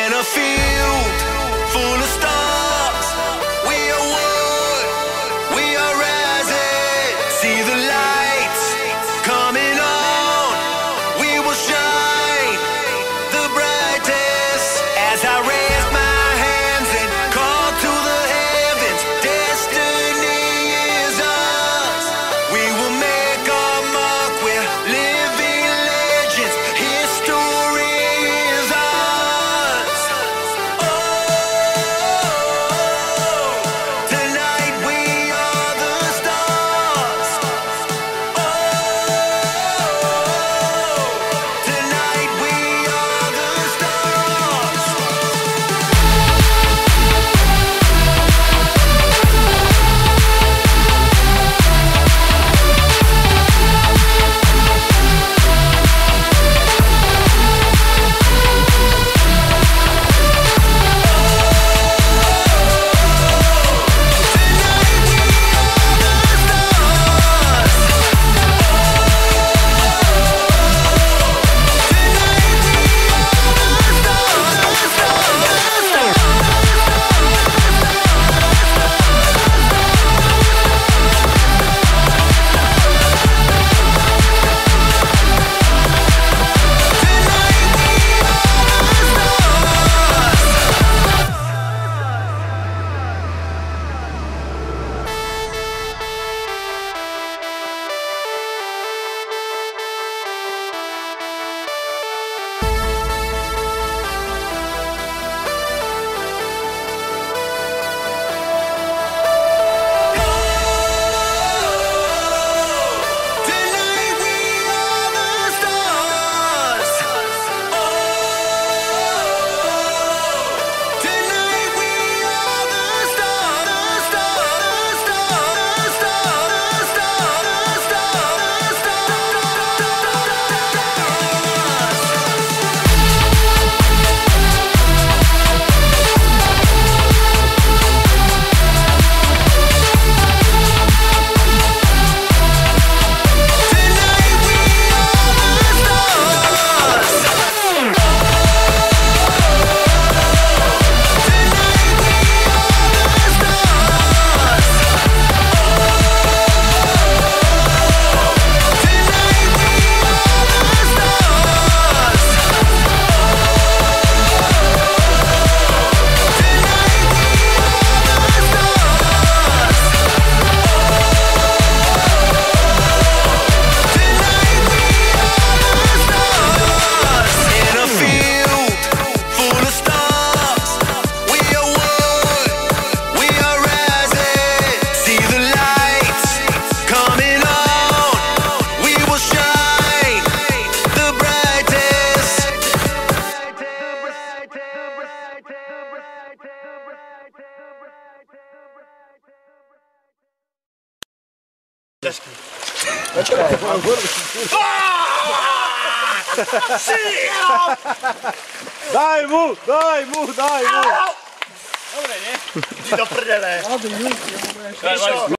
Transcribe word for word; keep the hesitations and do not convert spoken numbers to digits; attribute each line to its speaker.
Speaker 1: In a field full of stars, we are one, we are rising. See the lights coming on, we will shine the brightest. As I raise my hands and call to the heavens, destiny is ours. We will make our mark, we're living legends. History is ours. Oh, tonight we are the stars. Oh, tonight we are the stars. Tonight we are the stars. Oh, tonight we are the stars. Stars, stars, stars, stars, stars, Tonight we are the stars. Tonight we are the stars. Tonight we are the stars. In a field full of stars, we are one, we are rising. See the lights coming on, we will shine the brightest.
Speaker 2: Daj mu, daj mu, daj mu!
Speaker 3: Dobre, nie? Ty do prdele.